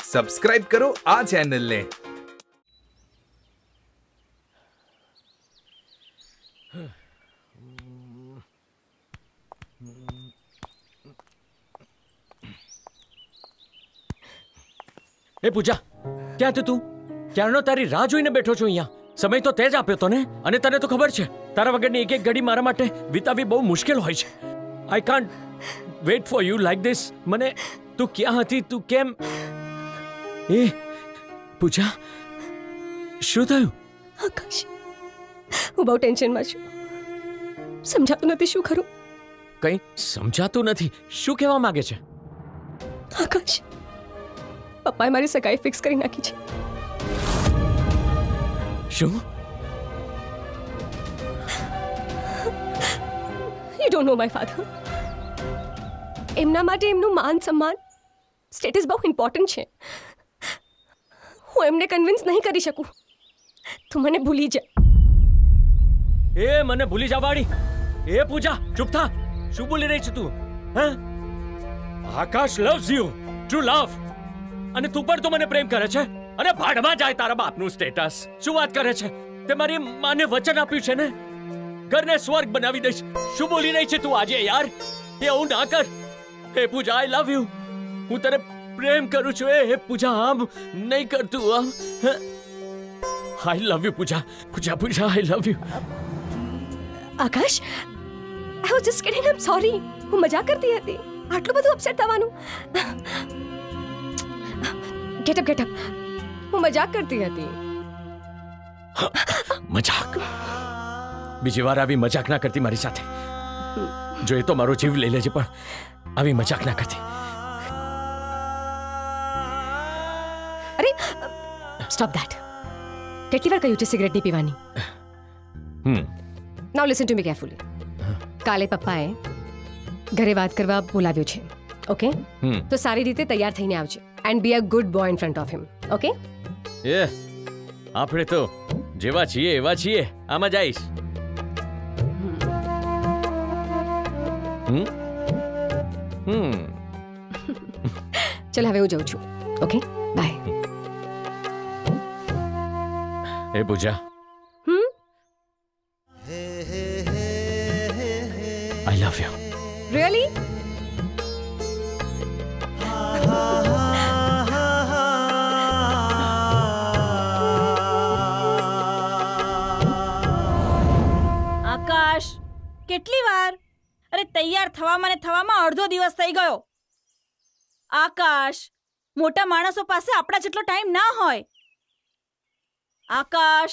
Subscribe કરો આ ચેનલને. એ પૂજા, ક્યાં તું? ક્યારનો તારી રાહ જોઈને બેઠો છું અહીંયા. સમય તો તે જ આપ્યો તો ને, અને તને તો ખબર છે તારા વગરની એક એક ઘડી મારા માટે વિતાવી બહુ મુશ્કેલ હોય છે. I can't wait for you like this. મને તું ક્યાં હતી? તું કેમ? એ પૂજા, શું થયું? આકાશ, હું બહુ ટેન્શનમાં છું. સમજાતું નથી શું કરું. કંઈ સમજાતું નથી. શું કહેવા માંગે છે? આકાશ, પપ્પાએ મારી સગાઈ ફિક્સ કરી નાખી છે. શું? You don't know my father. એમના માટે એમનું માન સન્માન સ્ટેટસ બહુ ઇમ્પોર્ટન્ટ છે. હું એમને કન્વિન્સ નહીં કરી શકું. તું મને ભૂલી જા. એ મને ભૂલી જા વાળી. એ પૂજા, ચૂપ થા. શું બોલી રહી છે તું? હા, Akash loves you, true love. અને તું પણ તો મને પ્રેમ કરે છે. અને ભાડમાં જાય તારા બાપનું સ્ટેટસ. શું વાત કરે છે? તે મારી માને વચન આપ્યું છે ને, ઘરને સ્વર્ગ બનાવી દઈશ. શું બોલી રહી છે તું આજે યાર? એવું ના કર. હે પૂજા, આઈ લવ યુ. હું તને પ્રેમ કરું છું. હે પૂજા, આમ નહીં કરતું. I love you Pooja. Pooja Pooja, I love you. Akash, I was just kidding. I am sorry. હું મજાક કરતી હતી. આટલું બધું અપસેટ થવાનું? Get up, get up. હું મજાક કરતી હતી. મજાક? બીજી વાર આવી મજાક ના કરતી મારી સાથે. જો એ તો મારો જીવ લઈ લેજે, પણ આવી મજાક ના કરતી. અરે સ્ટોપ ધેટ. કેટલી વાર કહ્યું છે સિગરેટ નહીં પીવાની? Now listen to me carefully. કાલે પપ્પાએ ઘરે વાત કરવા બોલાવ્યો છે. ઓકે? તો સારી રીતે તૈયાર થઈને આવજે. And be a good boy in front of him. Okay? એ આપણે તો જેવા છીએ એવા છીએ. આમાં જઈશ. ચલ હવે હું જાઉં છું. Okay, bye. એ Pooja, I love you. Really? Akash, કેટલી વાર? અરે તૈયાર થવામાં ને થવામાં અડધો દિવસ થઈ ગયો. આકાશ, મોટા માણસો પાસે આપણા જેટલો ટાઈમ ના હોય. આકાશ,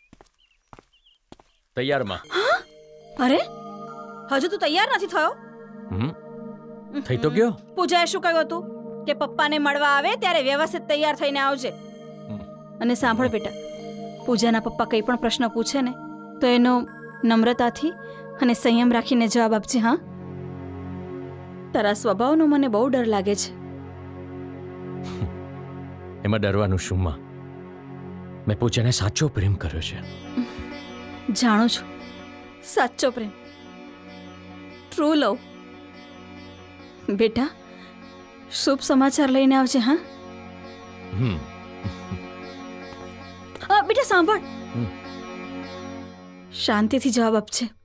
તૈયારમાં. અરે હજુ તું તૈયાર નથી થયો? થઈ તો ગયો. પૂજાએ શું કહ્યું હતું કે પપ્પાને મળવા આવે ત્યારે વ્યવસ્થિત તૈયાર થઈને આવજે. અને સાંભળ બેટા, પૂજાના પપ્પા કંઈ પણ પ્રશ્ન પૂછે ને તો એનો નમ્રતાથી અને સંયમ રાખીને જવાબ આપજે. હા, તારા સ્વભાવનો મને બહુ ડર લાગે છે. એમાં ડરવાનું શું માં? મેં પૂજાને સાચો પ્રેમ કર્યો છે. જાણું છું, સાચો પ્રેમ, ટ્રુ લવ. બેટા, શુભ સમાચાર લઈને આવજે. હા બેટા સાંભળ, શાંતિથી જવાબ આપજે.